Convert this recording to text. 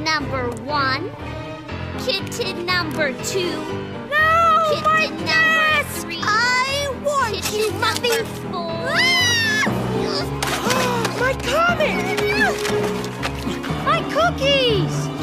number 1, kitten number 2, No, kitten my number desk! 3, I want kitten you, Muffy! number 4. My comic! My cookies!